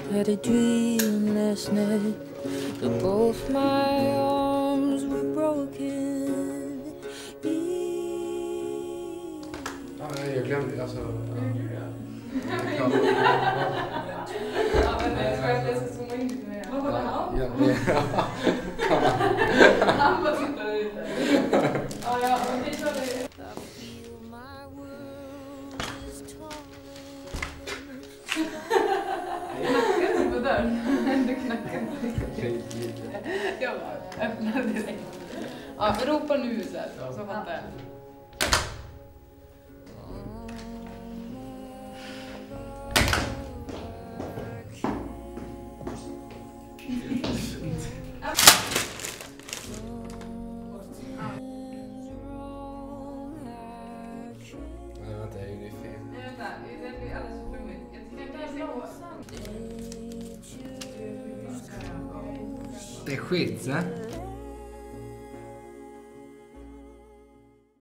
Had a dream last night that both my arms were broken. Jag glömde alltså. Ja, men jag tror att jag ska zooma in lite mer. Vad var det här? Han bara tittar ute. Ja, okej, så är det. Knackade på dörren. Du knackade. Jag bara öppnade direkt. Ja, men ropa nu så här, så fattar jag. Vänta, jag gjorde fel. Nej, vänta. Det blir alldeles för flummigt. Jag tycker inte det är långsamt. Det är skit, så?